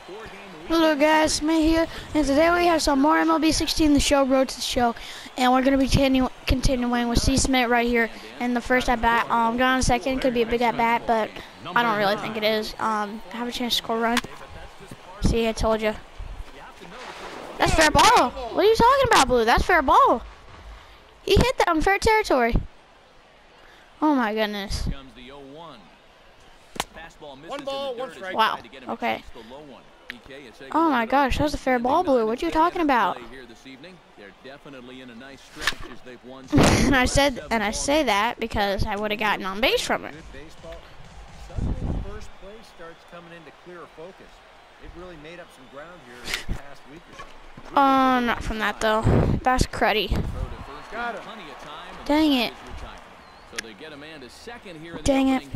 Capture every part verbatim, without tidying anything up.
Hello guys, me here, and today we have some more M L B sixteen The Show, Road to the Show, and we're going to be continu continuing with C. Smith right here in the first at-bat. Um, got on a second, could be a big at-bat, but I don't really think it is. Um, have a chance to score a run. See, I told you. That's fair ball. What are you talking about, Blue? That's fair ball. He hit that unfair territory. Oh my goodness. One ball, one strike. Wow, okay. Oh my gosh, that was a fair ball, Blue. What are you talking about? and I said, and I say that because I would have gotten on base from it. First place starts coming into clearer focus. They've really made up some ground here in the past week or so. Oh, not from that though. That's cruddy. Dang it. Dang it.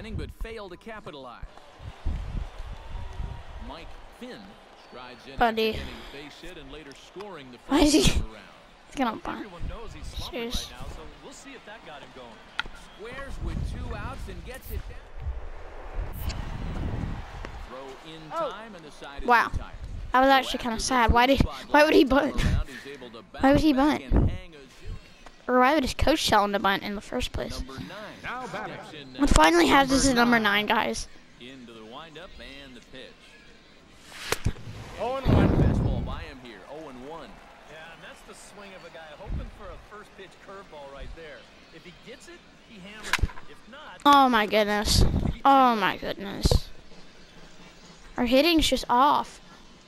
Mike Finn strides in Buddy. getting base hit and later scoring the Why is he? first He's round. gonna bunt. Cheers. Right now, so we'll see if that got him going. Squares with two outs and gets it down. Throw in time and the side is Wow. retired. I was actually kind of sad. Why did? Why would he bunt? Why would he bunt? Or why would his coach tell him to bunt in the first place? What finally has this is number nine, guys. Into the windup and the pitch. oh and one. Fastball by him here. oh and one. Yeah, and that's the swing of a guy hoping for a first pitch curveball right there. If he gets it, he hammers it. If not, Oh my goodness. Oh my goodness. Our hitting's just off.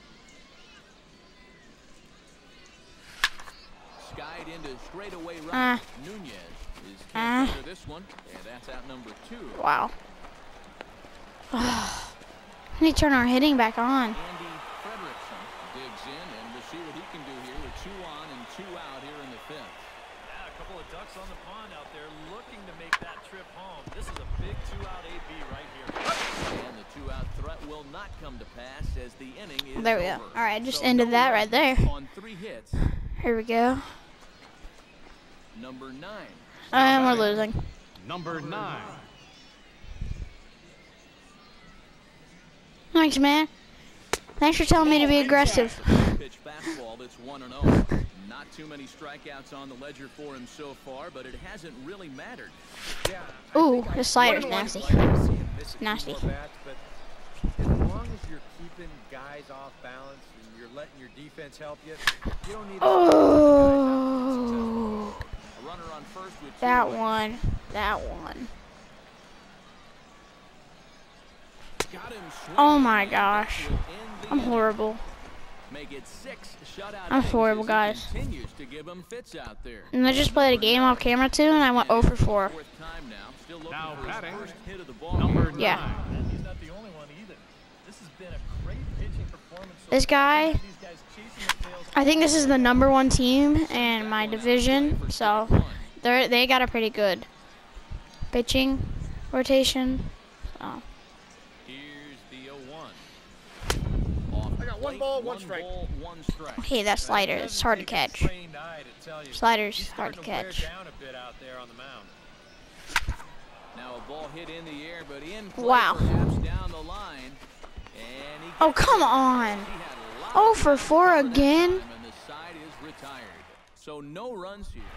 Skied into straightaway right. Ah. Nunez is Ah. catching for this one, and that's out number two. Wow. We need to turn our hitting back on. Andy Frederickson digs in, and we'll see what he can do here with two on and two out here in the fifth. yeah, a couple of ducks on the pond out there looking to make that trip home. This is a big two-out A B right here. And the two-out threat will not come to pass as the inning is There we go. over. All right, just So ended no that right there. runs on three hits. Here we go. Number nine. And we're losing. Number nine. Thanks, man. Thanks for telling me to be aggressive. Pitch fastball that's one and oh. Not too many strikeouts on the ledger for him so far, but it hasn't really mattered. Yeah, Ooh, this slider's nasty. Nasty. But as long as you're keeping guys off balance and you're letting your defense help you, you don't need. Oh, A runner on first with two that away. one. That one. Got him Oh swinging my and gosh. that would end the I'm inning. horrible. Make it six shutout I'm innings horrible, as he guys. continues to give him fits out there. And I just played a game off camera too, and I went oh for four. Fourth time now. Still looking Now for his batting, first hit of the ball Number game. Yeah. nine. And he's not the only one either. This has been a great pitching performance. So This guy, these guys chasing the tails. I think this is the number one team in my division, so they they got a pretty good pitching rotation. So. Here's the oh one. Off I got one plate, ball, one strike. ball, one strike. Okay, that slider is hard to catch. Trained eye to tell you. Slider's He's hard to starting wear catch. down a bit out there on the mound. Now a ball hit in the air, but in play Wow. perhaps down the line. And he Oh, come on. He had a lot Oh of for four power that again. time, and the side is retired. So no runs here.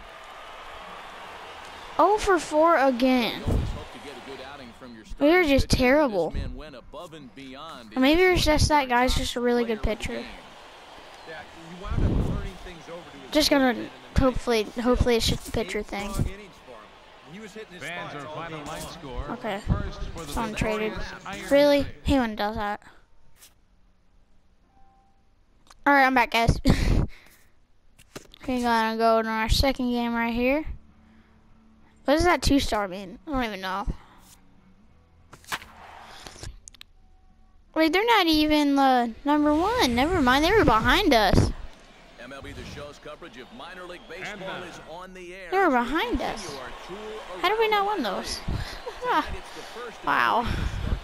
oh for four again. You always hope to get a good outing from your We are starting just pitcher, but terrible. This man went above and beyond Or maybe it's just that guy's just a really good pitcher. Yeah, you wound up turning things over to his Just gonna bullpen in the hopefully, ninth. hopefully it's just a pitcher Eight thing. strong innings for him. He was hitting his Fans spots are all final game line long. score. Okay. First for the Someone traded. victorious Iron Really? Snake. He wouldn't does that. Alright, I'm back, guys. We're gonna go to our second game right here. What does that two star mean? I don't even know. Wait, they're not even uh, number one. Never mind, they were behind us. M L B The Show's coverage of minor league baseball now. is on the air. They were as we behind continue us. our tour How did we around not the win country. those? Tonight it's the first of Wow. the season start.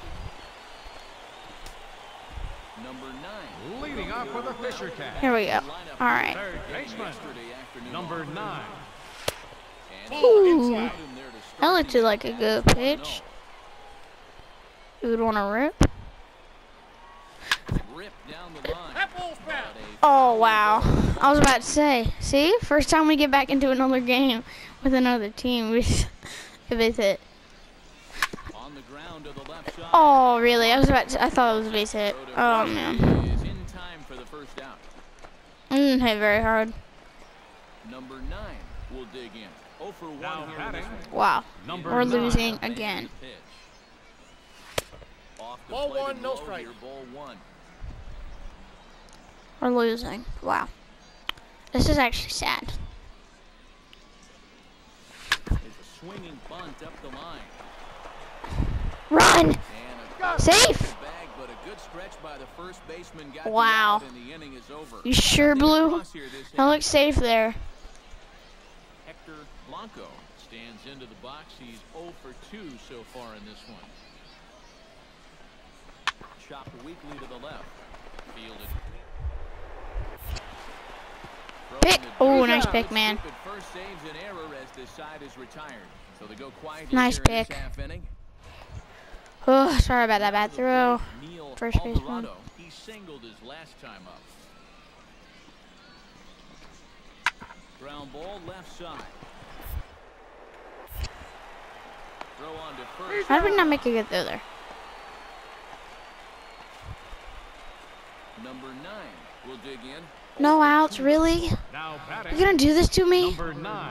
Number nine. Leading off for the Fisher Cat. Here we go. Alright. Third baseman. Yesterday afternoon Number on nine. And Ooh. put him there to start That looked the like a inning. good pitch. You would want to rip. rip down the line. Oh, wow. I was about to say, see? First time we get back into another game with another team, we base hit. On the ground to the left side. Oh, really? I was about to, I thought it was a base hit. Oh, man. Is in time for the first out. I didn't hit very hard. Number nine will dig in. oh for one Now here in batting. this one. Wow. Number We're nine. losing again. Off the Ball plate one, and no low strike. here, ball one. We're losing. Wow. This is actually sad. It's a swinging bunt up the line. Run! And a Safe! bag, but a good stretch by the first baseman got Wow. the out and the inning is over. You sure, Blue? Across here this That looks safe there. Hector Blanco stands into the box. He's oh for two so far in this one. Chopped weakly to the left. Fielded. Pick. Oh, nice pick, man. First saves an error as this side is retired. So they go quietly Nice here in this pick. half inning. Oh, sorry about that bad throw. Neil First baseman. Alvarado, he singled his last time up. Ground ball left side. Throw on to first. How did we not make a good throw there? Number nine will dig in. No outs, really? Now You batting. gonna do this to me? Number nine.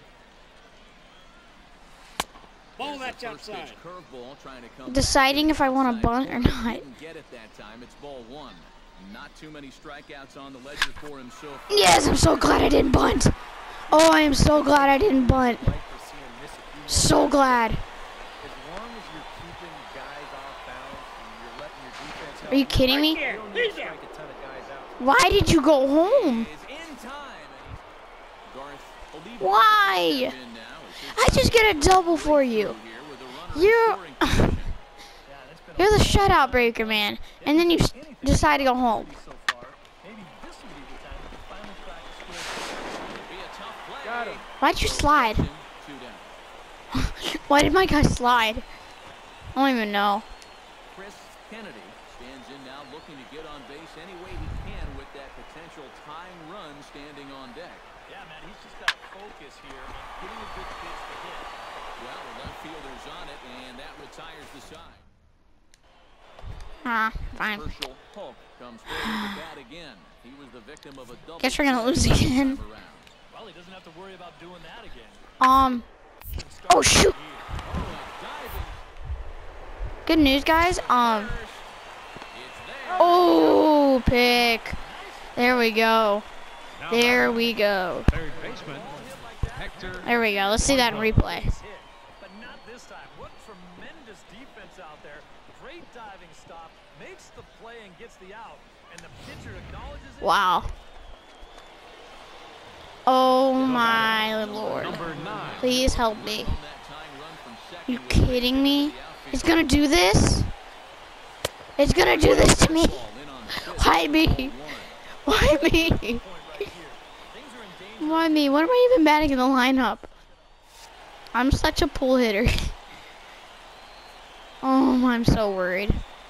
Ball There's that's the first outside. pitch curveball trying to come Deciding back. if I want to bunt or not. Didn't get it that time. It's ball one. Not too many strikeouts on the ledger for him so far. Yes, I'm so glad I didn't bunt. Oh, I am so glad I didn't bunt. Like to see him miss a few more So glad. As long as you're keeping guys off balance and you're letting your defense help Are you kidding me? you don't need to strike a ton of guys out. Why did you go home? Is in time. Garth Oliva Why? in now as his I just get a double for you. here with a runner in You're scoring position. you're the shutout breaker, man. And then you s- decide to go home. So far, maybe this will be the time we can finally crack the score. Be a tough play. Got him. Why'd you slide? Two down. Why did my guy slide? I don't even know. Chris Kennedy stands in now looking to get on base any way he can with that potential tying run standing on deck. Yeah, man, he's just got to focus here on getting a good pitch to hit. Well, the left fielder's on it, and that retires the side. Ah, fine. Herschel Polk comes forward to bat again. He was the victim of a double. Guess we're gonna play lose this again. time around. Well, he doesn't have to worry about doing that again. Um. Oh shoot. Oh, a diving. Good news, guys. Um. It's there. Oh, pick. There we go. Now There we go. third baseman. Hector. There we go. Let's see that in replay. Hit, but not this time. What tremendous defense out there. Great diving stop. Makes the play and gets the out. And the pitcher acknowledges it. Wow. Oh my lord. Number nine. Please help me. On that tying run from second You with kidding me? the outfield. It's gonna do this? It's gonna do this to me? Ball in on the fifth. Why me? One. Why me? Point right here. Things are in danger. Why me? When am I even batting in the lineup? I'm such a pull hitter. Oh, I'm so worried.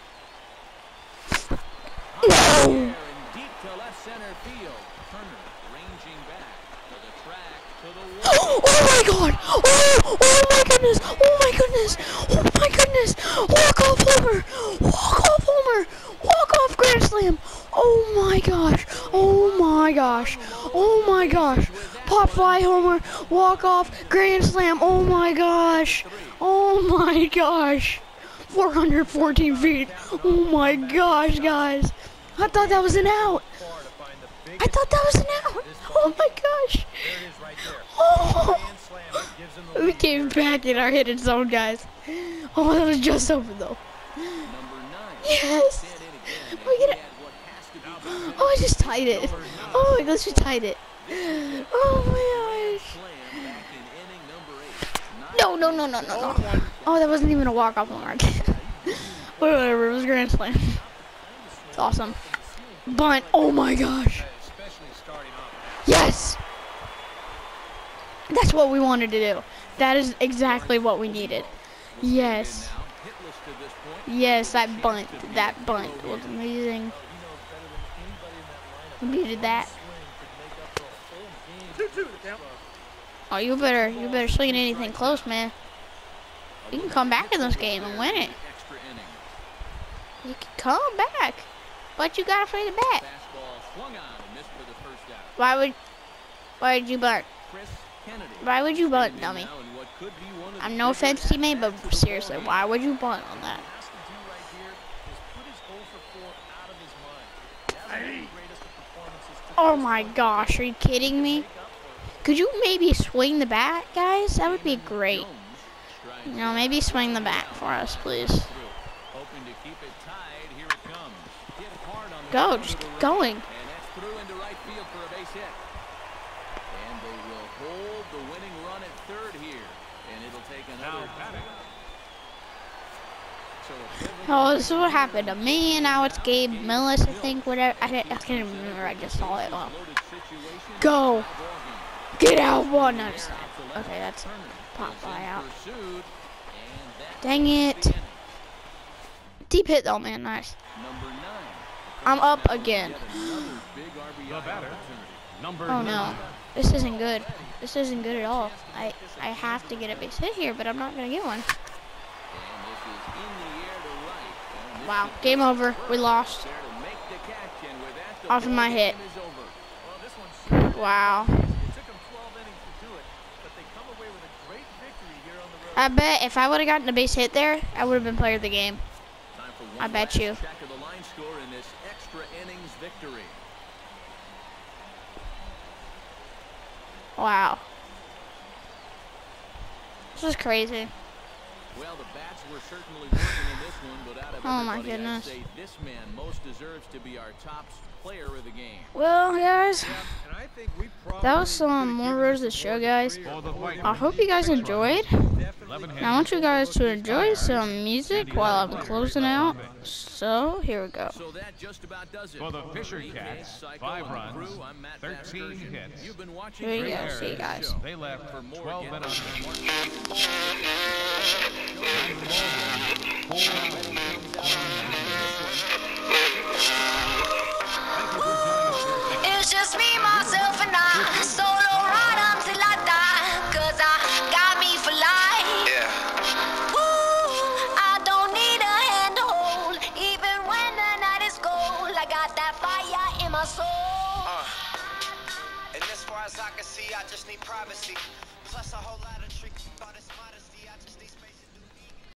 No! There and deep to left center field. Turner ranging back to the track to the wall. Oh my god! Oh! Oh my goodness! Oh my goodness! Oh my goodness! Walk off homer! Walk off homer! Walk off grand slam! Oh my gosh! Oh my gosh! Oh my gosh! Pop fly homer! Walk off grand slam! Oh my gosh! Oh my gosh! four hundred fourteen feet! Oh my gosh, guys! I thought that was an out! Far to find the I biggest thought that was an out! Oh my gosh! there it is right there. Oh! Grand slam that gives him the We lead came there. back in our hidden zone, guys. Oh, that was just over though. Number nine. Yes. Stand in again, and Look he at it. had what has to be Oh, I just tied it. Oh my gosh, we tied it. Oh my gosh. slam back in inning number eight. No, no, no, no, no, no. Oh, that wasn't even a walk-off mark. Whatever, it was grand slam. It's awesome. Bunt. Oh my gosh. Especially starting off. Yes. That's what we wanted to do. That is exactly what we needed. Yes. Now hitless to this point. Yes, that bunt. That bunt was amazing. He knows Who needed that? Oh, you better, you better swing at anything close, man. You can come back in this game and win it. You can come back, but you gotta swing it back. Why would, why would you bunt? Why would you bunt, dummy? I'm no offense, teammate, but seriously, why would you bunt on that? Oh my gosh, are you kidding me? Could you maybe swing the bat, guys? That would be great. You know, maybe swing the bat for us, please. Go, just keep going. Oh, this is what happened to me, and now it's Gabe Millis, I think, whatever. I, I can't remember, I just saw it. Oh. Go! Get out one! No, it's not. Okay, that's pop fly out. Dang it. Deep hit though, man, nice. I'm up again. Oh no, this isn't good. This isn't good at all. I, I have to get a base hit here, but I'm not gonna get one. Wow, game over. We lost. Off of my hit. Wow. I bet if I would have gotten a base hit there, I would have been player of the game. I bet you. Wow. This is crazy. Well, the bats were certainly working in this one, but out of oh my everybody, goodness. I'd say this man most deserves to be our top player of the game. Well, guys, Yeah, and I think we that was some more Road to the Show, guys. I hope you guys enjoyed. Now, I want you guys to enjoy some music while I'm closing out. So, here we go. So that just about does it. For the Fisher Cats, five runs, thirteen hits. You've been watching Here you Great go. Errors See you guys. They left for twelve minutes. It's just me, myself, and I. Solo ride until I die. Cause I got me for life. Yeah. Woo, I don't need a hand to hold. Even when the night is cold, I got that fire in my soul. Uh, and as far as I can see, I just need privacy. Plus a whole lot of